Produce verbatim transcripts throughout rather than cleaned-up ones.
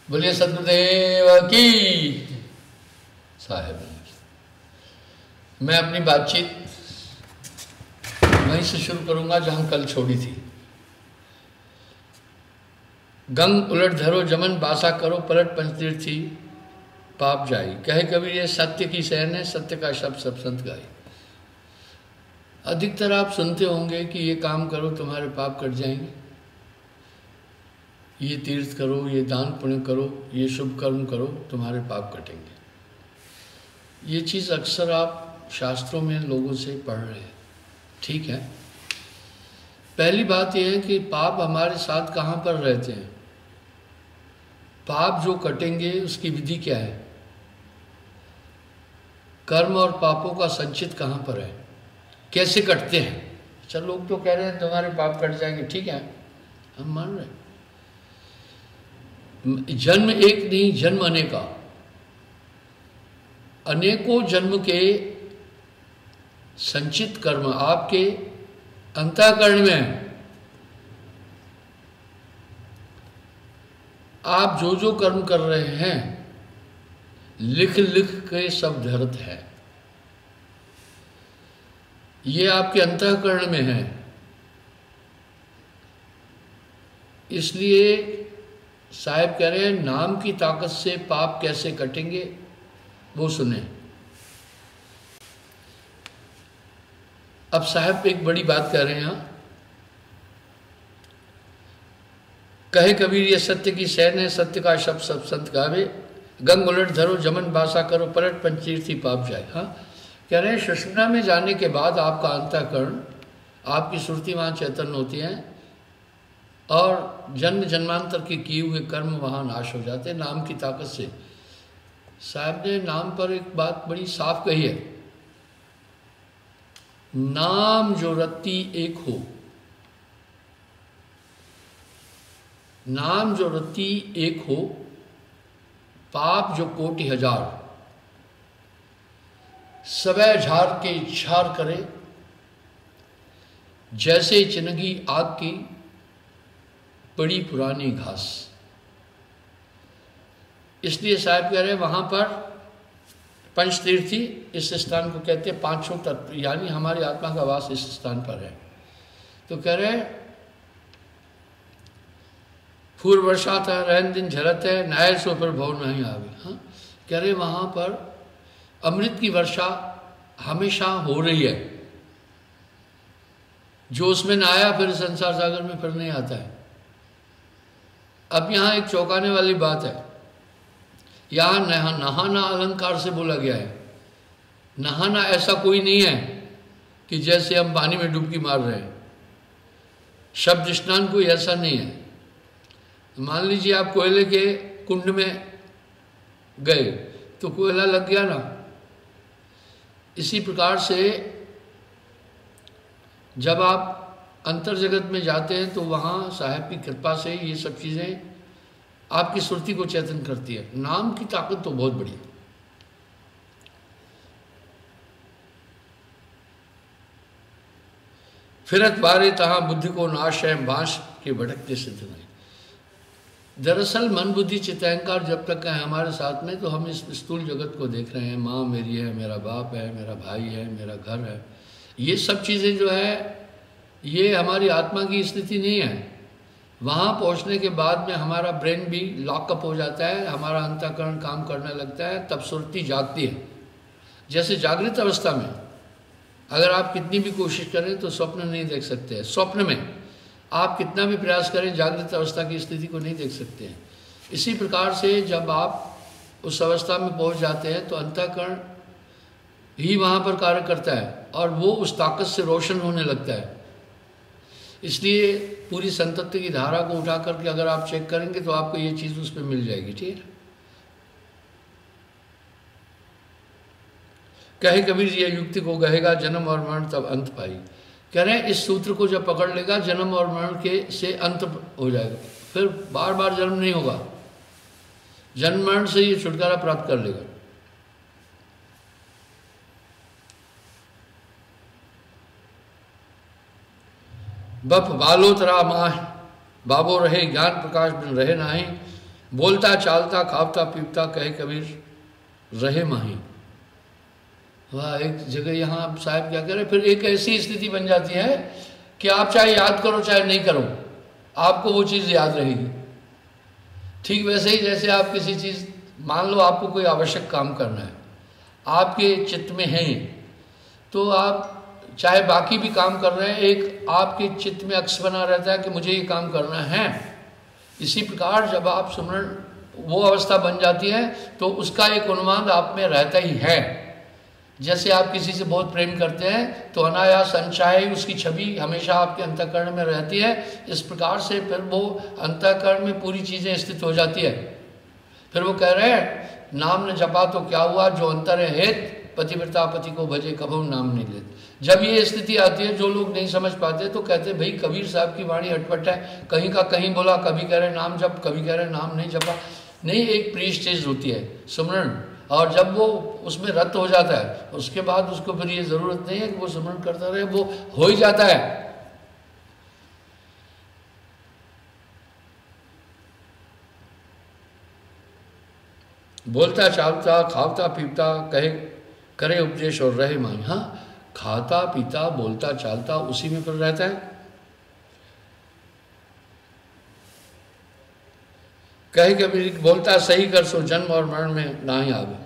बोलिए सदगुरुदेव की साहेब। मैं अपनी बातचीत वहीं से शुरू करूंगा जहां कल छोड़ी थी। गंग उलट धरो जमन बासा करो पलट पंचतीर्थी पाप जाई। कहे कबीर ये सत्य की सहन है, सत्य का शब्द सब संत गाई। अधिकतर आप सुनते होंगे कि ये काम करो तुम्हारे पाप कट जाएंगे, ये तीर्थ करो, ये दान पुण्य करो, ये शुभ कर्म करो, तुम्हारे पाप कटेंगे। ये चीज़ अक्सर आप शास्त्रों में लोगों से पढ़ रहे हैं, ठीक है। पहली बात यह है कि पाप हमारे साथ कहाँ पर रहते हैं। पाप जो कटेंगे उसकी विधि क्या है, कर्म और पापों का संचित कहाँ पर है, कैसे कटते हैं। चल लोग तो कह रहे हैं तुम्हारे पाप कट जाएंगे, ठीक है, हम मान रहे हैं। जन्म एक नहीं, जन्म अनेका, अनेकों जन्म के संचित कर्म आपके अंतःकरण में है। आप जो जो कर्म कर रहे हैं लिख लिख के सब धरत है, ये आपके अंतःकरण में है। इसलिए साहब कह रहे हैं नाम की ताकत से पाप कैसे कटेंगे वो सुने। अब साहब एक बड़ी बात कह रहे हैं यहाँ। कहे कबीर ये सत्य की सहन है, सत्य का शब्द सब संत गावे। गंग उलट धरो जमन बासा करो पलट पंचतीर्थी पाप जाए। हाँ कह रहे हैं सुषुम्ना में जाने के बाद आपका अंतःकरण, आपकी सुरती वहाँ चैतन्य होती है और जन्म जन्मांतर के किए हुए कर्म वहाँ नाश हो जाते हैं नाम की ताकत से। साहब ने नाम पर एक बात बड़ी साफ कही है, नाम जो रत्ती एक हो, नाम जो रत्ती एक हो, पाप जो कोटि हजार, सबे झार के झार करे, जैसे चिनगी आग की बड़ी पुरानी घास। इसलिए साहब कह रहे हैं वहाँ पर पंचतीर्थी इस स्थान को कहते हैं, पांचों तत्व यानी हमारी आत्मा का वास इस स्थान पर है। तो कह रहे हैं फूर वर्षा था रहन दिन झरत है, नायर सो पर भव नहीं आवे। हाँ कह रहे वहाँ पर अमृत की वर्षा हमेशा हो रही है, जो उसमें नहाया फिर संसार सागर में फिर नहीं आता है। अब यहाँ एक चौंकाने वाली बात है, यहाँ नहा नहाना अलंकार से बोला गया है। नहाना ऐसा कोई नहीं है कि जैसे हम पानी में डुबकी मार रहे हैं, शब्द स्नान कोई ऐसा नहीं है। मान लीजिए आप कोयले के कुंड में गए तो कोयला लग गया ना, इसी प्रकार से जब आप अंतर जगत में जाते हैं तो वहाँ साहब की कृपा से ये सब चीज़ें आपकी सुरती को चेतन करती है। नाम की ताकत तो बहुत बड़ी है। फिरत बारे तहाँ बुद्धि को नाश है, बांस के भटकते सिद्ध नहीं। दरअसल मन बुद्धि चित्तअहंकार जब तक है हमारे साथ में तो हम इस स्थूल जगत को देख रहे हैं। माँ मेरी है, मेरा बाप है, मेरा भाई है, मेरा घर है, ये सब चीज़ें जो है ये हमारी आत्मा की स्थिति नहीं है। वहाँ पहुँचने के बाद में हमारा ब्रेन भी लॉकअप हो जाता है, हमारा अंतःकरण काम करने लगता है, तब सुरती जागती है। जैसे जागृत अवस्था में अगर आप कितनी भी कोशिश करें तो स्वप्न नहीं देख सकते हैं। स्वप्न में आप कितना भी प्रयास करें जागृत अवस्था की स्थिति को नहीं देख सकते हैं। इसी प्रकार से जब आप उस अवस्था में पहुँच जाते हैं तो अंतःकरण ही वहाँ पर कार्य करता है और वो उस ताकत से रोशन होने लगता है। इसलिए पूरी संतत्व की धारा को उठा करके अगर आप चेक करेंगे तो आपको ये चीज़ उस पर मिल जाएगी, ठीक है। कहे कबीर ये युक्ति को कहेगा जन्म और मरण तब अंत पाई। कह रहे हैं इस सूत्र को जब पकड़ लेगा जन्म और मरण के से अंत हो जाएगा, फिर बार बार जन्म नहीं होगा, जन्म मरण से ये छुटकारा प्राप्त कर लेगा। बप बालोतरा माह बाबो रहे ज्ञान प्रकाश बिन रहे नाही। बोलता चालता खावता पीपता कहे कबीर रहे माही। वाह, एक जगह यहाँ साहब क्या कह रहे, फिर एक ऐसी स्थिति बन जाती है कि आप चाहे याद करो चाहे नहीं करो, आपको वो चीज़ याद रहेगी। ठीक वैसे ही जैसे आप किसी चीज़, मान लो आपको कोई आवश्यक काम करना है, आपके चित्त में है, तो आप चाहे बाकी भी काम कर रहे हैं, एक आपके चित्त में अक्स बना रहता है कि मुझे ये काम करना है। इसी प्रकार जब आप सुमरण वो अवस्था बन जाती है तो उसका एक अनुमान आप में रहता ही है। जैसे आप किसी से बहुत प्रेम करते हैं तो अनायास संचाय उसकी छवि हमेशा आपके अंतःकरण में रहती है। इस प्रकार से फिर वो अंतःकरण में पूरी चीज़ें स्थित हो जाती है। फिर वो कह रहे हैं नाम न जपा तो क्या हुआ, जो अंतर है हेत पतिव्रता पति को भजे कभू नाम नहीं लेते। जब ये स्थिति आती है, जो लोग नहीं समझ पाते तो कहते भाई कबीर साहब की वाणी अटपट है, कहीं का कहीं बोला, कभी कह रहे नाम जप, कभी कह रहे नाम नहीं जपा। नहीं, एक प्री स्टेज होती है सुमरण, और जब वो उसमें रत हो जाता है उसके बाद उसको फिर ये जरूरत नहीं है कि वो सुमरण करता रहे, वो हो ही जाता है। बोलता चालता खावता पीपता कहे करे उपदेश और रहे माई। हाँ, खाता पीता बोलता चालता उसी में फिर रहता है। कहे कभी बोलता सही कर सो जन्म और मरण में ना ही आवे।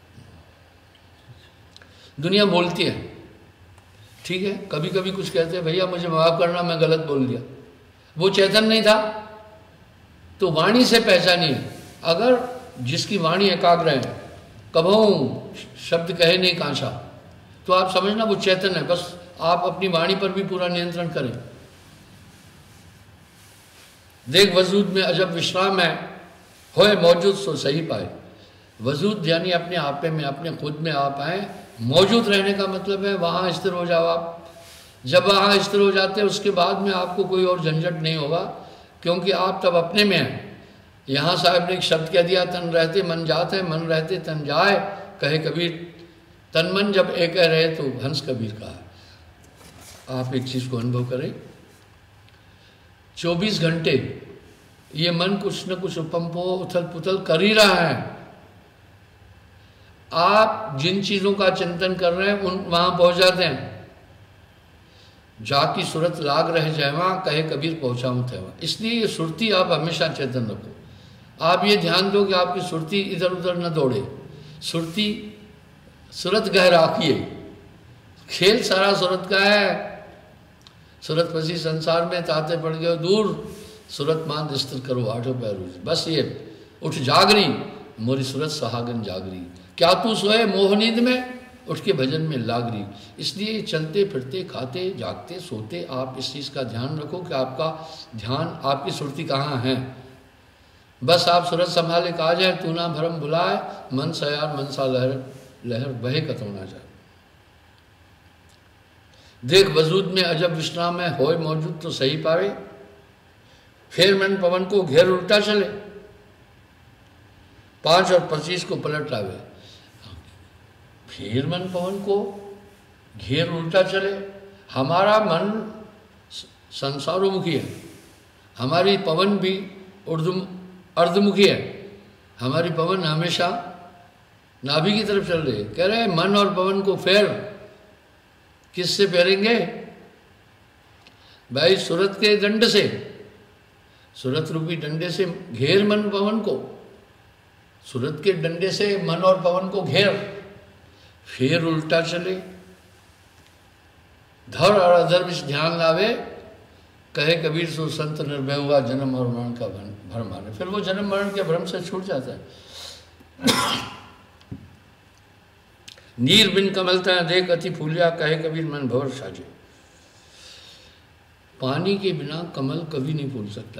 दुनिया बोलती है, ठीक है, कभी कभी कुछ कहते हैं भैया मुझे माफ करना मैं गलत बोल दिया, वो चेतन नहीं था तो वाणी से पहचानिए। अगर जिसकी वाणी एकाग्र है, कभू शब्द कहे नहीं कांचा, तो आप समझना वो चेतन है। बस आप अपनी वाणी पर भी पूरा नियंत्रण करें। देख वजूद में अजब विश्राम है, होए मौजूद सो सही पाए। वजूद यानी अपने आपे में, अपने खुद में आप आए। मौजूद रहने का मतलब है वहाँ स्थिर हो जाओ आप। जब वहाँ स्थिर हो जाते हैं उसके बाद में आपको कोई और झंझट नहीं होगा, क्योंकि आप तब अपने में हैं। यहाँ साहब ने एक शब्द कह दिया, तन रहते मन जात है, मन रहते तन जाए। कहे कबीर तन मन जब एक रहे तो हंस कबीर कहा। आप एक चीज़ को अनुभव करें, चौबीस घंटे ये मन कुछ न कुछ उपम्पो उथल पुथल कर ही रहा है। आप जिन चीज़ों का चिंतन कर रहे हैं उन वहाँ पहुँच जाते हैं। जाकी सूरत लाग रहे जयवा, कहे कबीर पहुँचाऊँ तैवा। इसलिए ये सुरती आप हमेशा चेतन रखो। आप ये ध्यान दो कि आपकी सुरती इधर उधर न दौड़े। सुरती सूरत गह राखिए, खेल सारा सूरत का है। सूरत फंसी संसार में ताते पड़ गए दूर, सूरत मान स्थिर करो आठों पैरू। बस ये उठ जागरी मोरी सूरत सहागन जागरी। क्या तू सोए मोह नींद में, उठ के भजन में लागरी। इसलिए चलते फिरते खाते जागते सोते आप इस चीज़ का ध्यान रखो कि आपका ध्यान, आपकी सुरती कहाँ है। बस आप सूरत संभाले कहा जाए, तू ना भरम बुलाए, मन सयार मनसा लहर लहर बहे कतौ ना जाए। देख वजूद में अजब विश्राम है, होए मौजूद तो सही पावे। फिर मन पवन को घेर उल्टा चले, पांच और पच्चीस को पलट लावे। फिर मन पवन को घेर उल्टा चले। हमारा मन संसारोमुखी है, हमारी पवन भी उर्दू अर्धमुखी है। हमारी पवन हमेशा नाभि की तरफ चल रही है। कह रहे हैं मन और पवन को फेर, किससे फेरेंगे भाई? सूरत के दंड से, सूरत रूपी डंडे से घेर मन पवन को। सूरत के डंडे से मन और पवन को घेर, फिर उल्टा चले। धर और अधर में ध्यान लावे, कहे कबीर सो संत निर्भय हुआ, जन्म और मरण का भ्रम माने। फिर वो जन्म मरण के भ्रम से छूट जाता है। नीर बिन कमलता देख अति फूलिया, कहे कबीर मन भवर साजे। पानी के बिना कमल कभी नहीं फूल सकता।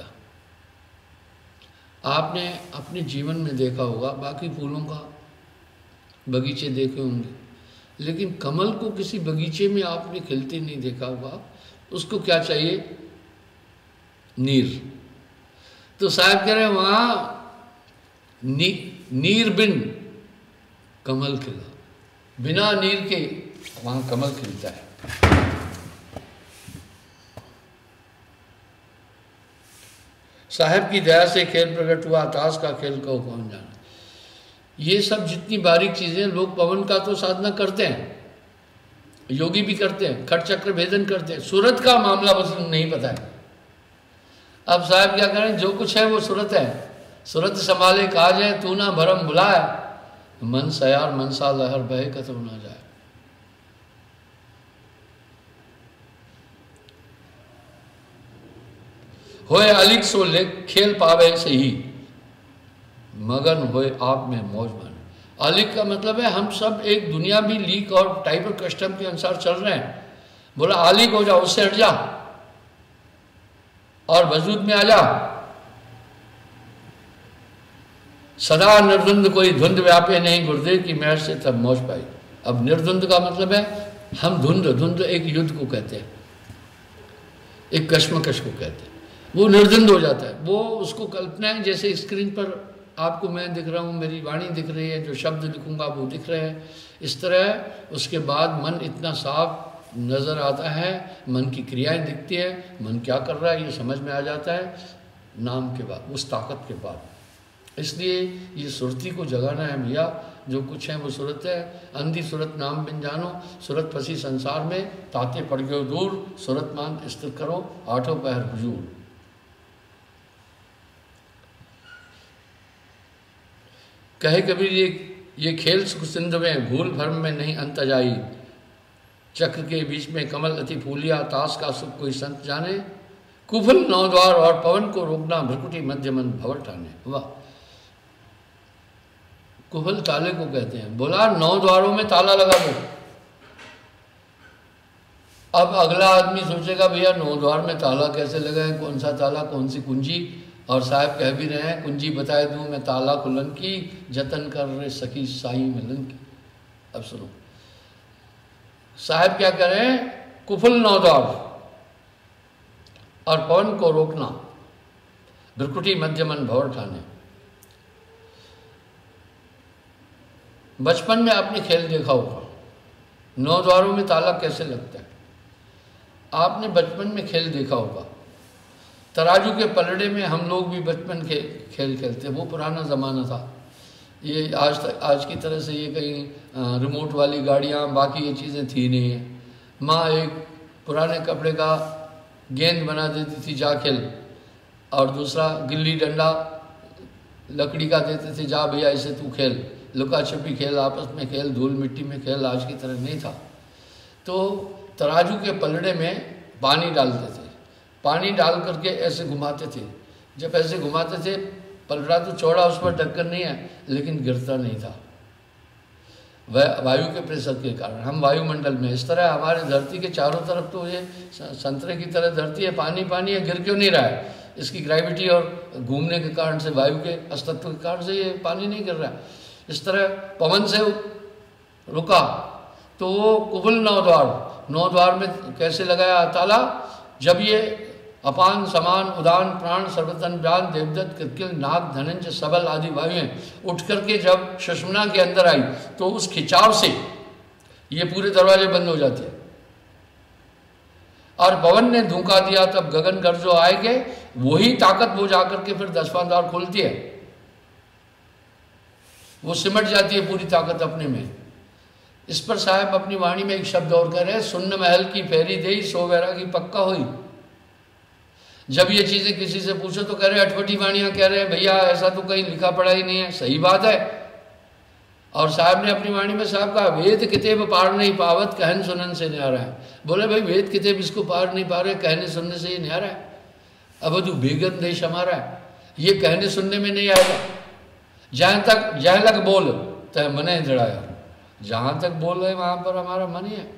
आपने अपने जीवन में देखा होगा, बाकी फूलों का बगीचे देखे होंगे, लेकिन कमल को किसी बगीचे में आपने खिलते नहीं देखा होगा। उसको क्या चाहिए? नीर। तो साहब कह रहे हैं वहाँ नी, नीर बिन कमल खिला, बिना नीर के वहाँ कमल खिलता है। साहब की दया से खेल प्रकट हुआ, ताश का खेल को कौन जाना। ये सब जितनी बारीक चीज़ें, लोग पवन का तो साधना करते हैं, योगी भी करते हैं, खट चक्र भेदन करते हैं, सूरत का मामला बस नहीं पता है। अब साहब क्या करें, जो कुछ है वो सूरत है, सूरत संभाले काज है, तू ना भरम बुलाए, मन सयार मनसा लहर बहे कतौ ना जाए। होए अलिक सो लेख खेल पावे से ही, मगन होए आप में मौज माने। अलिक का मतलब है हम सब एक दुनिया भी लीक और टाइप और कस्टम के अनुसार चल रहे हैं। बोला आलिक हो जा, उससे हट जा और वजूद में आ जा। सदा निर्द्वंद कोई धुंध व्यापे नहीं, गुरुदेव की मेहर से तब मौज पाई। अब निर्द्वंद का मतलब है हम धुंध, धुंध एक युद्ध को कहते हैं, एक कश्मकश को कहते हैं, वो निर्द्वंद हो जाता है। वो उसको कल्पना है जैसे स्क्रीन पर आपको मैं दिख रहा हूँ, मेरी वाणी दिख रही है, जो शब्द लिखूंगा वो दिख रहे हैं, इस तरह उसके बाद मन इतना साफ नज़र आता है, मन की क्रियाएं दिखती है, मन क्या कर रहा है ये समझ में आ जाता है नाम के बाद, उस ताकत के बाद। इसलिए ये सुरती को जगाना है भैया, जो कुछ है वो सूरत है। अंधी सूरत नाम बिन जानो, सूरत फंसी संसार में, ताते पड़ गयो दूर, सूरत मान स्थिर करो, आठों पहर हुजूर। कहे कबीर ये ये खेल सुख सिंध में, भूल भरम में नहीं अंत जाई, चक्र के बीच में कमल अति फूलिया, ताश का सुख कोई संत जाने, कुफल नौ द्वार और पवन को रोकना, भ्रकुटी मध्य मन भवर ठाने। वाह, कुफल ताले को कहते हैं। बोला नौ द्वारों में ताला लगा दो। अब अगला आदमी सोचेगा भैया नौ द्वार में ताला कैसे लगाए, कौन सा ताला, कौन सी कुंजी। और साहब कह भी रहे हैं कुंजी बताए दूं मैं ताला खुलन की, जतन कर रहे सखी साई मिलन की। अब सुनो साहब क्या कह रहे हैं, कुफल नौ द्वार और पवन को रोकना, भ्रकुटी मध्य मन भवर ठाने। बचपन में आपने खेल देखा होगा, नौ द्वारों में ताला कैसे लगता है, आपने बचपन में खेल देखा होगा। तराजू के पलड़े में हम लोग भी बचपन के खेल खेलते, वो पुराना ज़माना था। ये आज तक आज की तरह से ये कहीं रिमोट वाली गाड़ियाँ बाकी ये चीज़ें थी नहीं है। माँ एक पुराने कपड़े का गेंद बना देती थी, जा खेल, और दूसरा गिल्ली डंडा लकड़ी का देते थे, जा भैया इसे तू खेल, लुका छिपी खेल, आपस में खेल, धूल मिट्टी में खेल, आज की तरह नहीं था। तो तराजू के पलड़े में पानी डालते थे, पानी डाल करके ऐसे घुमाते थे। जब ऐसे घुमाते थे, पलड़ा तो चौड़ा, उस पर ढक्कन नहीं है, लेकिन गिरता नहीं था वह वायु के प्रेशर के कारण। हम वायुमंडल में, इस तरह हमारे धरती के चारों तरफ तो ये संतरे की तरह धरती है, पानी पानी है, गिर क्यों नहीं रहा है? इसकी ग्रेविटी और घूमने के कारण से, वायु के अस्तित्व के कारण से ये पानी नहीं गिर रहा है। इस तरह पवन से रुका तो वो कुबल नौ द्वार, नौ द्वार में कैसे लगाया ताला, जब ये अपान समान उदान प्राण सर्वतन व्यान देवदत्त कृत्किल नाग धनंजय सबल आदि वायुएं उठ करके जब सुषुम्ना के अंदर आई तो उस खिंचाव से ये पूरे दरवाजे बंद हो जाते हैं। और पवन ने धूका दिया तब गगन गर्जो आएगे, वही ताकत वो जाकर के फिर दसवां द्वार खोलती है, वो सिमट जाती है पूरी ताकत अपने में। इस पर साहब अपनी वाणी में एक शब्द और कह रहे हैं, सुन्न महल की फेरी दे सो वैरागी पक्का हुई। जब ये चीजें किसी से पूछो तो कह रहे अठवटी वाणियां कह रहे हैं, भैया ऐसा तो कहीं लिखा पढ़ा ही नहीं है। सही बात है। और साहब ने अपनी वाणी में साहब कहा, वेद कितेब पार नहीं पावत कहन सुनन से न्यारा है। बोले भाई वेद कितेब इसको पार नहीं पा रहे, कहने सुनने से ये न्यारा है। अब तू बेगम देश हमारा है, ये कहने सुनने में नहीं आएगा। जहां तक जहां लग बोल तय मने जड़ाया, जहां तक बोल रहे वहां पर हमारा मन ही है।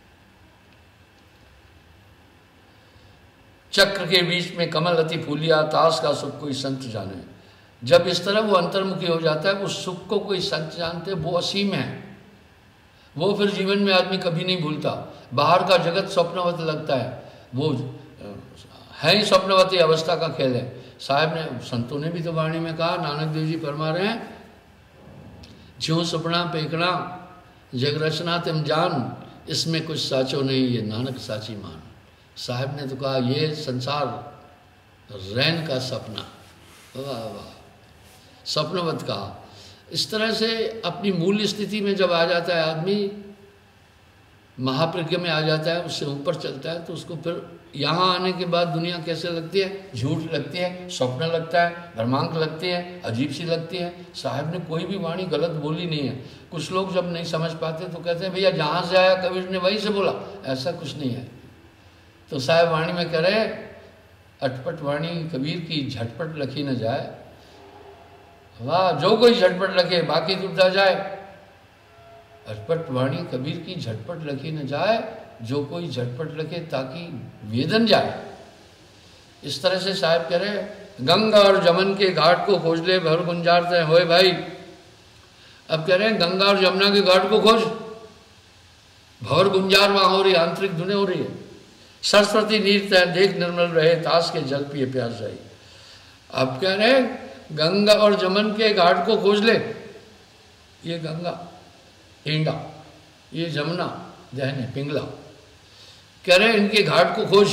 चक्र के बीच में कमल अति फूलिया, ताश का सुख कोई संत जाने। जब इस तरह वो अंतर्मुखी हो जाता है, उस सुख को कोई संत जानते, वो असीम है, वो फिर जीवन में आदमी कभी नहीं भूलता। बाहर का जगत स्वप्नवत लगता है, वो है ही स्वप्नवती अवस्था का खेल है। साहब ने, संतों ने भी तो वाणी में कहा, नानक देव जी फरमा रहे हैं, ज्यों सपना पेकना जग रचना तुम जान, इसमें कुछ साचो नहीं, ये नानक साची मान। साहब ने तो कहा ये संसार रैन का सपना, वाह वाह, स्वप्नवत कहा। इस तरह से अपनी मूल स्थिति में जब आ जाता है आदमी, महाप्रज्ञ में आ जाता है, उससे ऊपर चलता है, तो उसको फिर यहाँ आने के बाद दुनिया कैसे लगती है? झूठ लगती है, स्वप्न लगता है, भ्रमांक लगती है, अजीब सी लगती है। साहब ने कोई भी वाणी गलत बोली नहीं है। कुछ लोग जब नहीं समझ पाते तो कहते हैं भैया जहाँ से आया कबीर ने वहीं से बोला, ऐसा कुछ नहीं है। तो साहब वाणी में कह रहे, अटपट वाणी कबीर की झटपट लखी न जाए, वाह जो कोई झटपट लखे बाकी टूटा जाए। अटपट वाणी कबीर की झटपट लखी न जाए, जो कोई झटपट लखे ताकि वेदन जाए। इस तरह से साहब कह रहे, गंगा और जमन के घाट को खोज ले भर गुंजारते होए भाई। अब कह रहे हैं गंगा और जमुना के घाट को खोज, भवर गुंजार वहां हो रही, आंतरिक धुने हो रही है। सरस्वती नीर तय देख निर्मल रहे, ताश के जल पिए प्यास जाए। अब कह रहे हैं गंगा और जमन के घाट को खोज ले, ये गंगा इंडा, ये जमुना दहने पिंगला, कह रहे इनके घाट को खोज,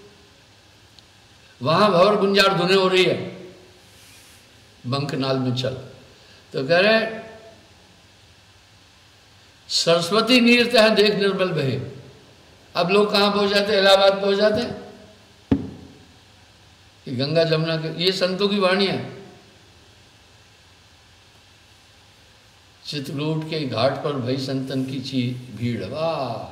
वहां भवर गुंजार धुने हो रही है, बंकनाल में चल। तो कह रहे सरस्वती नीर तह देख निर्मल बहे। अब लोग कहां पहुंच जाते हैं? इलाहाबाद पहुंच जाते हैं कि गंगा जमुना के, ये संतों की वाणी है। चित्रकूट के घाट पर भई संतन की ची भीड़, वाह।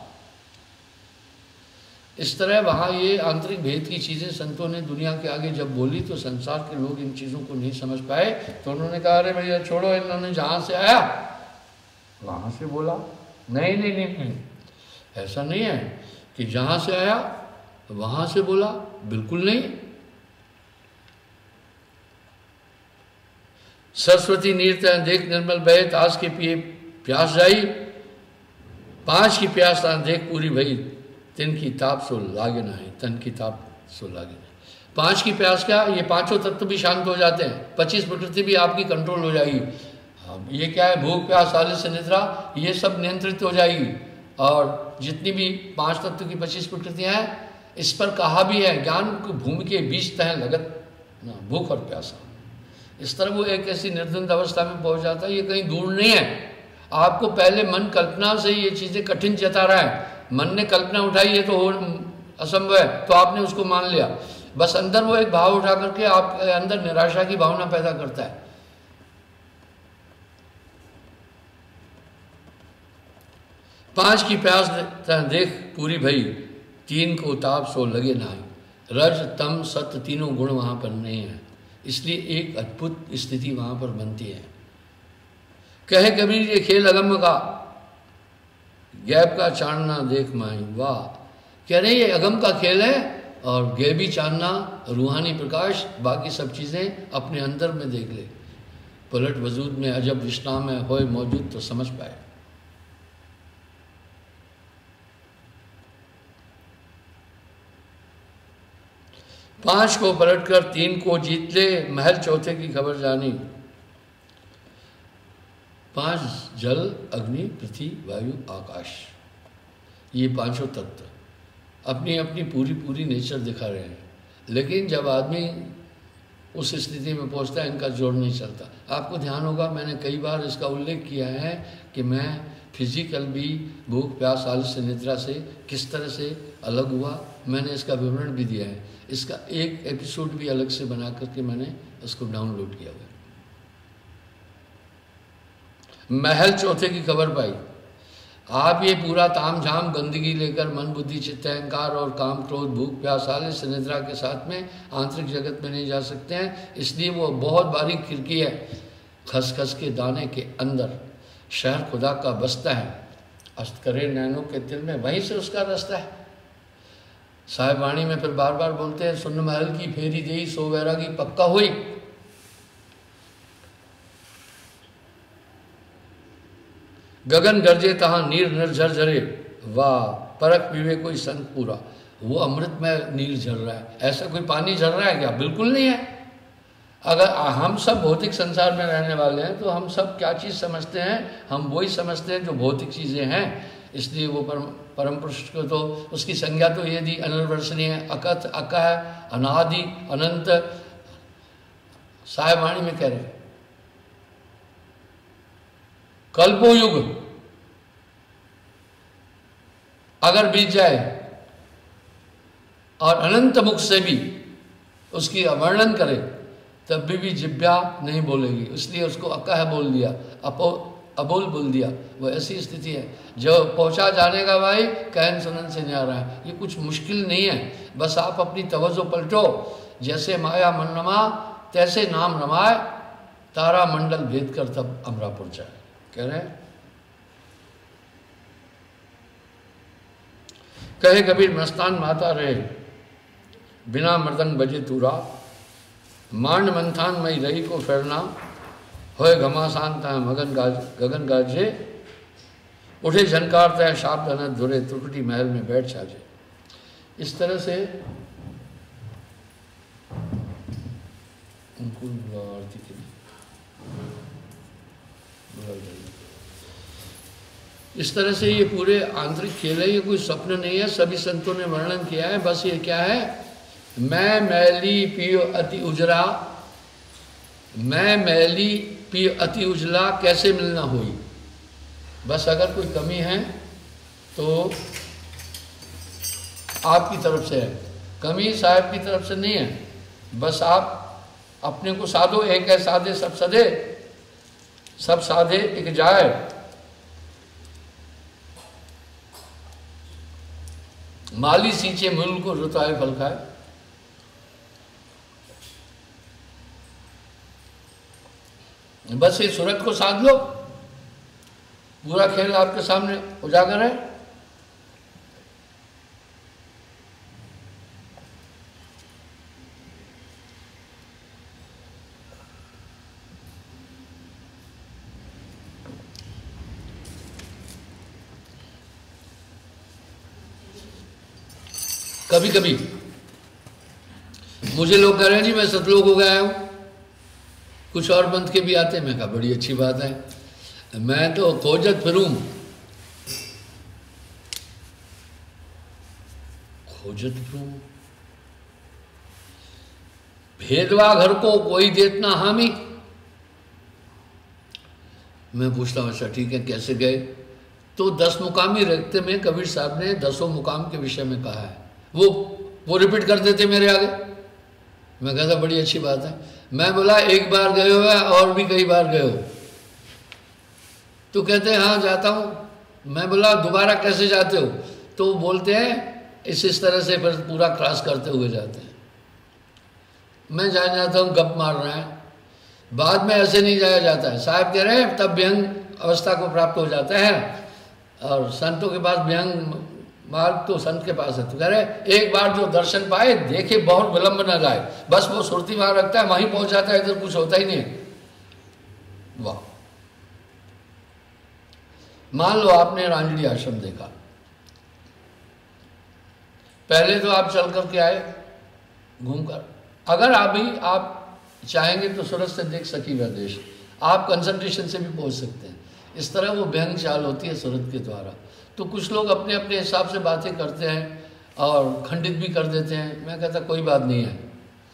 इस तरह वहाँ ये आंतरिक भेद की चीज़ें संतों ने दुनिया के आगे जब बोली तो संसार के लोग इन चीज़ों को नहीं समझ पाए। तो उन्होंने कहा अरे भैया छोड़ो, इन्होंने जहाँ से आया वहाँ से बोला। नहीं नहीं नहीं नहीं, ऐसा नहीं है कि जहाँ से आया वहाँ से बोला, बिल्कुल नहीं। सरस्वती नीर तय देख निर्मल बहे, ताश के पिए प्यास जाई। पाँच की प्यास ता देख पूरी भई, तिन की ताप सो लागे ना है, तन की ताप सो लागे ना। पाँच की प्यास क्या? ये पांचों तत्व भी शांत हो जाते हैं, पच्चीस प्रकृति भी आपकी कंट्रोल हो जाएगी। हाँ, ये क्या है? भूख प्यास आलस्य निद्रा, ये सब नियंत्रित हो जाएगी। और जितनी भी पांच तत्व की पच्चीस प्रकृतियाँ हैं, इस पर कहा भी है ज्ञान को भूमि के बीच तह लगत ना, भूख और प्यासा। इस तरह वो एक ऐसी निर्द्वंद अवस्था में पहुंच जाता है। ये कहीं दूर नहीं है, आपको पहले मन कल्पना से ये चीज़ें कठिन जता रहा है। मन ने कल्पना उठाई ये तो हो असंभव है, तो आपने उसको मान लिया। बस अंदर वो एक भाव उठा करके आपके अंदर निराशा की भावना पैदा करता है। पांच की प्यास देख पूरी भई, तीन को ताप सो लगे नाई। रज तम सत्य तीनों गुण वहां पर नहीं है, इसलिए एक अद्भुत स्थिति वहां पर बनती है। कहे कबीर ये खेल अगम का, गैब का चांदना देख माई, वाह। कह रहे ये अगम का खेल है और गैबी चांदना, रूहानी प्रकाश, बाकी सब चीज़ें अपने अंदर में देख ले। पलट वजूद में अजब विश्राम में होए मौजूद तो समझ पाए। पांच को पलट कर तीन को जीत ले, महल चौथे की खबर जानी। पांच जल अग्नि पृथ्वी वायु आकाश, ये पांचों तत्व अपनी अपनी पूरी पूरी नेचर दिखा रहे हैं। लेकिन जब आदमी उस स्थिति में पहुंचता है, इनका जोड़ नहीं चलता। आपको ध्यान होगा मैंने कई बार इसका उल्लेख किया है कि मैं फिजिकल भी भूख प्यास आलस्य निद्रा से किस तरह से अलग हुआ, मैंने इसका विवरण भी दिया है। इसका एक एपिसोड भी अलग से बना करके मैंने उसको डाउनलोड किया हुआ है। महल चौथे की खबर पाई। आप ये पूरा ताम झाम गंदगी लेकर मन बुद्धि चित्त अहंकार और काम क्रोध भूख प्यास आलस्य निद्रा के साथ में आंतरिक जगत में नहीं जा सकते हैं। इसलिए वो बहुत बारीक खिड़की है, खसखस के दाने के अंदर शहर खुदा का बसता है, अस्त करे नैनों के दिल में, वहीं से उसका रास्ता है। साहिब वाणी में फिर बार बार बोलते हैं, सुन महल की फेरी देई सो वैरागी पक्का हुई। गगन गरजे तहाँ नीर निर्झर झरे, वाह। परख पीवे कोई संत पूरा, वो अमृत में नीर झर रहा है। ऐसा कोई पानी झर रहा है क्या? बिल्कुल नहीं है। अगर हम सब भौतिक संसार में रहने वाले हैं तो हम सब क्या चीज़ समझते हैं? हम वही समझते हैं जो भौतिक चीज़ें हैं। इसलिए वो परम परम पुरुष को तो उसकी संज्ञा तो ये दी अनिर्वचनीय है, अकथ, अकह, अनादि, अनंत। साहेब वाणी में कह रहे कल्पो युग अगर बीत जाए और अनंत मुख से भी उसकी वर्णन करे तब भी, भी जिब्या नहीं बोलेगी, इसलिए उसको अकह बोल दिया, अपो अबोल बोल दिया। वो ऐसी स्थिति है जो पहुंचा जाने का भाई कहन सुनन से नहीं आ रहा है। ये कुछ मुश्किल नहीं है, बस आप अपनी तवज्जो पलटो। जैसे माया मन रमा तैसे नाम रमाए, तारा मंडल भेद कर तब अमरापुर जाए। कह रहे हैं कहे कबीर मस्तान माता रहे बिना मृदंग बजे तूरा, मांड मंथान मई रही को फिरना, होए घमासान तय मगन गाज गगन गाजे, उठे झनकार तय शाब्द अनंत धुरे, त्रिकुटी महल में बैठ छाजे। इस तरह से उनको आरती के इस तरह से ये पूरे आंतरिक खेल है, ये कोई स्वप्न नहीं है, सभी संतों ने वर्णन किया है। बस ये क्या है, मैं मैली पियो अति उजरा, मैं मैली पियो अति उजला कैसे मिलना हुई। बस अगर कोई कमी है तो आपकी तरफ से है, कमी साहब की तरफ से नहीं है। बस आप अपने को साधो, एक है साधे सब सदे, सब साधे एक जाए। माली सींचे मूल को रुताए फल खाए। बस ये सूरत को साध लो, पूरा खेल आपके सामने उजागर है। कभी कभी मुझे लोग कह रहे हैं जी मैं सतलोक हो गया हूं, कुछ और पंथ के भी आते हैं। मैं कहा बड़ी अच्छी बात है, मैं तो खोजत फिरूं, खोजत फिरूं भेदवा घर को कोई देत ना हामी। मैं पूछता हूं अच्छा ठीक है कैसे गए, तो दस मुकामी रखते में कबीर साहब ने दसों मुकाम के विषय में कहा है, वो वो रिपीट कर देते मेरे आगे। मैं कहता बड़ी अच्छी बात है। मैं बोला एक बार गए हो और भी कई बार गए हो, तो कहते हैं हाँ जाता हूँ। मैं बोला दोबारा कैसे जाते हो, तो बोलते हैं इस इस तरह से फिर पूरा क्रॉस करते हुए जाते हैं। मैं जान जाता हूँ गप मार रहे हैं, बाद में ऐसे नहीं जाया जाता है। साहब कह रहे हैं तब व्यंग अवस्था को प्राप्त हो जाता है, और संतों के पास व्यंग मार्ग तो संत के पास है। तो कह रहे एक बार जो दर्शन पाए देखे बहुत विलंब न जाए, बस वो सुरती वहां रखता है, वहीं पहुंच जाता है, इधर कुछ होता ही नहीं है। वाह, मान लो आपने रांजड़ी आश्रम देखा, पहले तो आप चल करके आए घूमकर, अगर अभी आप चाहेंगे तो सूरत से देख सकी वह देश, आप कंसंट्रेशन से भी पहुंच सकते हैं। इस तरह वो व्यंग चाल होती है सूरत के द्वारा। तो कुछ लोग अपने अपने हिसाब से बातें करते हैं और खंडित भी कर देते हैं। मैं कहता कोई बात नहीं है।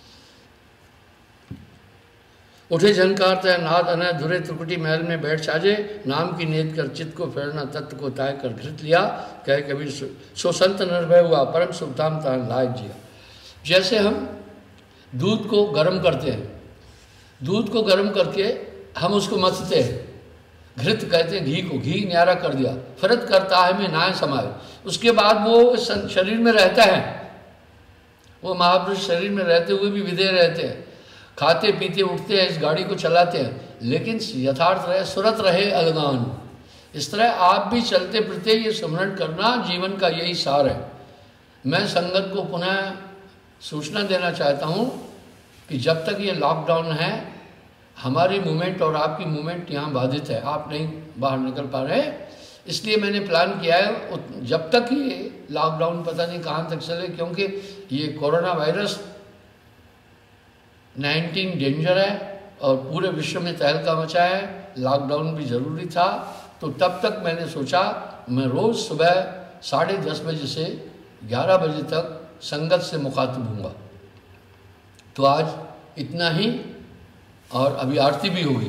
उठे झनकार तय नाद अनय धुरे त्रिकुटी महल में बैठ छाजे, नाम की नींद कर चित्त को फेरना तत्व को ताय कर घृत लिया, कह कबीर सो संत निर्भय हुआ परम सुखधाम तान लायक जिया। जैसे हम दूध को गर्म करते हैं, दूध को गर्म करके हम उसको मथते हैं, घृत कहते हैं घी को, घी न्यारा कर दिया, फरत करता है में नाय समाये, उसके बाद वो शरीर में रहता है। वो महापुरुष शरीर में रहते हुए भी विधेय रहते हैं, खाते पीते उठते हैं, इस गाड़ी को चलाते हैं, लेकिन यथार्थ रहे, सुरत रहे अलगान। इस तरह आप भी चलते फिरते ये स्मरण करना जीवन का यही सार है। मैं संगत को पुनः सूचना देना चाहता हूँ कि जब तक ये लॉकडाउन है, हमारी मूवमेंट और आपकी मूवमेंट यहाँ बाधित है, आप नहीं बाहर निकल पा रहे, इसलिए मैंने प्लान किया है जब तक ये लॉकडाउन पता नहीं कहाँ तक चले, क्योंकि ये कोरोना वायरस नाइनटीन डेंजर है और पूरे विश्व में तहलका मचा है, लॉकडाउन भी ज़रूरी था। तो तब तक मैंने सोचा मैं रोज़ सुबह साढ़े दस बजे से ग्यारह बजे तक संगत से मुखातिब हूँगा। तो आज इतना ही, और अभी आरती भी होगी।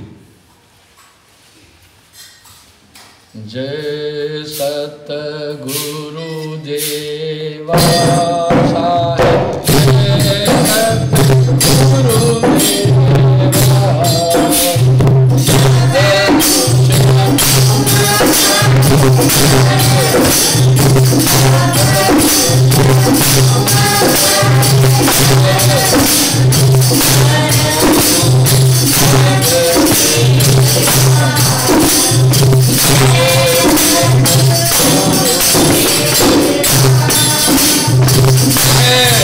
जय सतगुरु देवा साहेब, जय सतगुरु देवा, Yeah.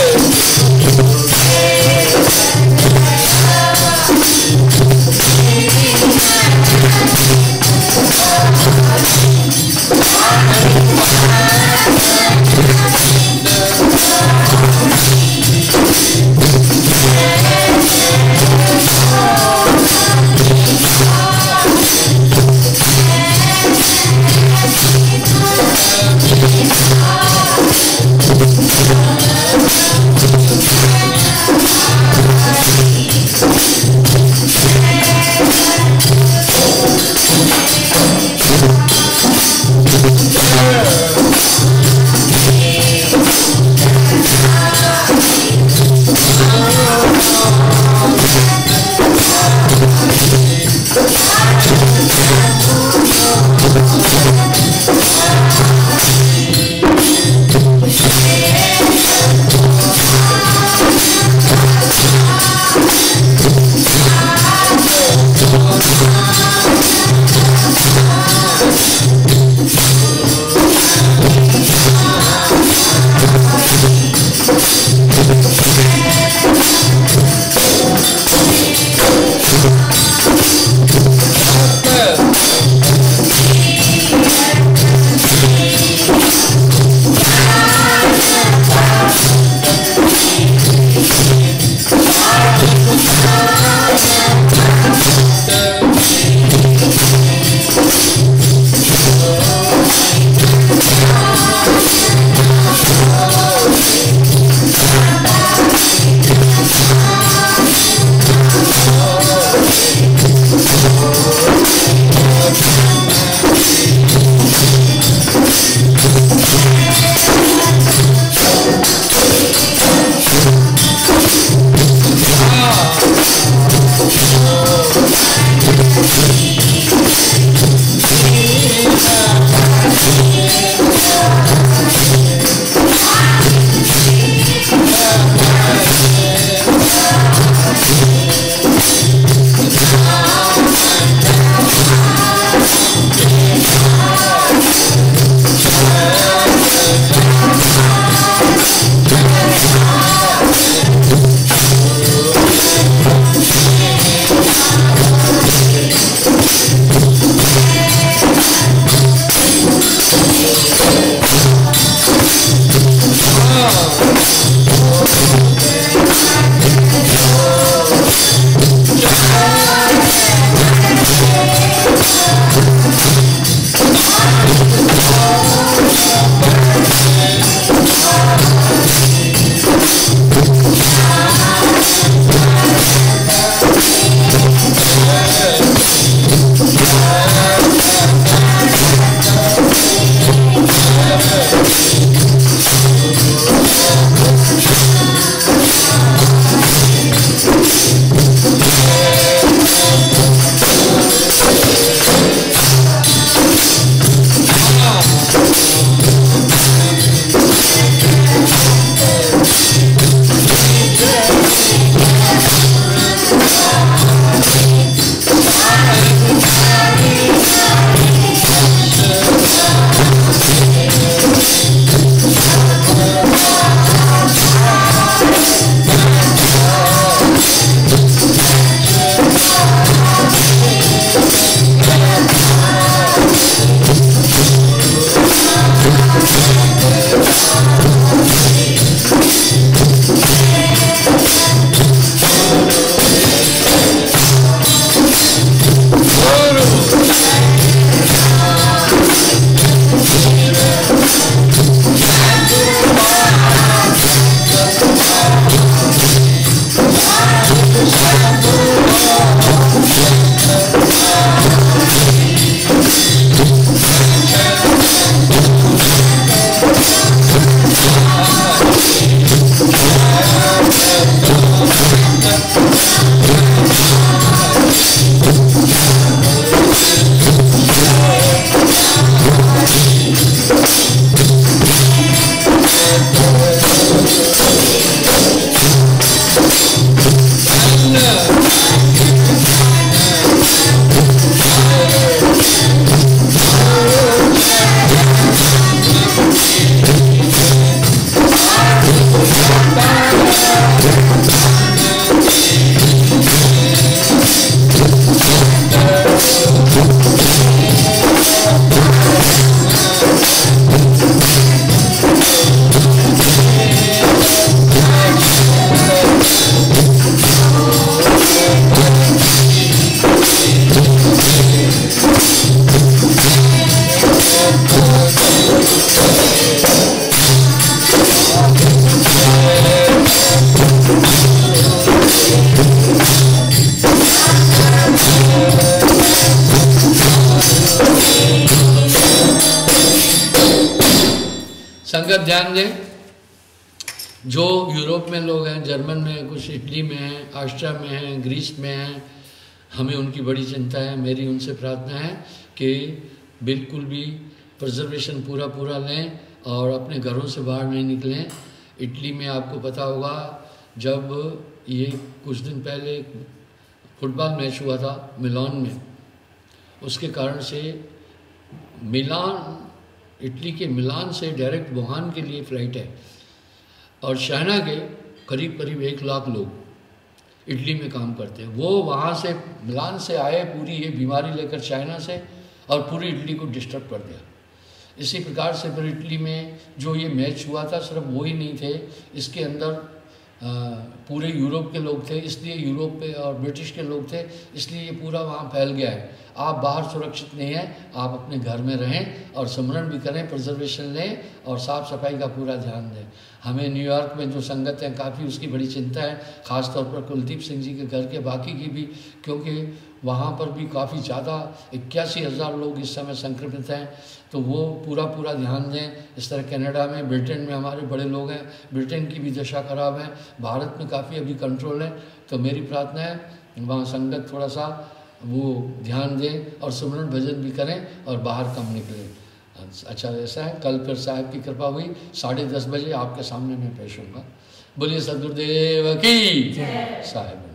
संगत ध्यान दें, जो यूरोप में लोग हैं, जर्मन में, कुछ इटली में हैं, ऑस्ट्रिया में हैं, ग्रीस में हैं, हमें उनकी बड़ी चिंता है। मेरी उनसे प्रार्थना है कि बिल्कुल भी प्रिजर्वेशन पूरा पूरा लें और अपने घरों से बाहर नहीं निकलें। इटली में आपको पता होगा, जब ये कुछ दिन पहले फुटबॉल मैच हुआ था मिलान में, उसके कारण से मिलान, इटली के मिलान से डायरेक्ट वुहान के लिए फ़्लाइट है और चाइना के करीब करीब एक लाख लोग इटली में काम करते हैं। वो वहाँ से मिलान से आए पूरी ये बीमारी लेकर चाइना से, और पूरी इटली को डिस्टर्ब कर दिया। इसी प्रकार से फिर इटली में जो ये मैच हुआ था, सिर्फ वो ही नहीं थे, इसके अंदर आ, पूरे यूरोप के लोग थे, इसलिए यूरोप पे और ब्रिटिश के लोग थे, इसलिए ये पूरा वहाँ फैल गया है। आप बाहर सुरक्षित नहीं हैं, आप अपने घर में रहें और सिमरन भी करें, प्रिजर्वेशन लें और साफ़ सफाई का पूरा ध्यान दें। हमें न्यूयॉर्क में जो संगत है काफ़ी, उसकी बड़ी चिंता है, ख़ास तौर पर कुलदीप सिंह जी के घर के, बाकी की भी, क्योंकि वहाँ पर भी काफ़ी ज़्यादा इक्यासी हज़ार लोग इस समय संक्रमित हैं, तो वो पूरा पूरा ध्यान दें। इस तरह कनाडा में, ब्रिटेन में हमारे बड़े लोग हैं, ब्रिटेन की भी दशा खराब है, भारत में काफ़ी अभी कंट्रोल है। तो मेरी प्रार्थना है वहाँ संगत थोड़ा सा वो ध्यान दें और सिमरन भजन भी करें और बाहर कम निकलें। अच्छा, ऐसा है, कल फिर साहब की कृपा हुई, साढ़े दस बजे आपके सामने मैं पेश होऊंगा। बोलिए सदगुरुदेव की साहब।